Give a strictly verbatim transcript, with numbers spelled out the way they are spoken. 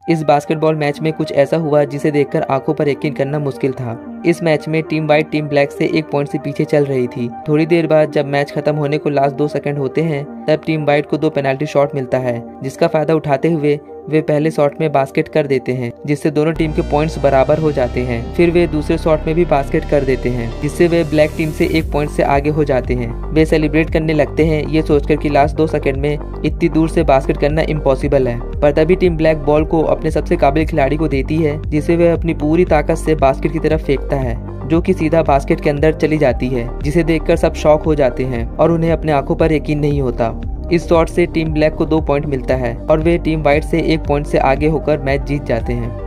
इस basketball match में कुछ ऐसा हुआ जिसे देखकर आंखों पर यकीन करना मुश्किल था। इस मैच में टीम वाइट टीम ब्लैक से एक पॉइंट से पीछे चल रही थी। थोड़ी देर बाद जब मैच खत्म होने को लास्ट दो सेकंड होते हैं तब टीम वाइट को दो पेनल्टी शॉट मिलता है, जिसका फायदा उठाते हुए वे पहले शॉट में बास्केट कर देते हैं, जिससे दोनों टीम के पॉइंट्स बराबर हो जाते हैं। फिर वे दूसरे शॉट में भी बास्केट कर देते हैं, जिससे वे ब्लैक टीम से एक पॉइंट से आगे हो जाते हैं। वे सेलिब्रेट करने लगते हैं, ये सोचकर कि लास्ट दो सेकंड में इतनी दूर से बास्केट करना इम्पॉसिबल है। पर तभी टीम ब्लैक बॉल को अपने सबसे काबिल खिलाड़ी को देती है, जिसे वह अपनी पूरी ताकत से बास्केट की तरफ फेंकता है, जो कि सीधा बास्केट के अंदर चली जाती है, जिसे देखकर सब शॉक हो जाते हैं और उन्हें अपने आंखों पर यकीन नहीं होता। इस शॉट से टीम ब्लैक को दो पॉइंट मिलता है और वे टीम व्हाइट से एक पॉइंट से आगे होकर मैच जीत जाते हैं।